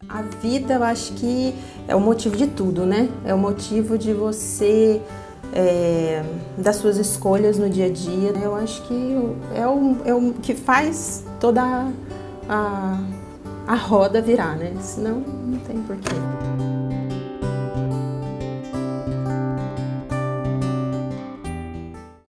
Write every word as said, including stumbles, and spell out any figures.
A vida, eu acho que é o motivo de tudo, né? É o motivo de você, é, das suas escolhas no dia a dia. Eu acho que é o, é o que faz toda a, a roda virar, né? Senão não tem porquê.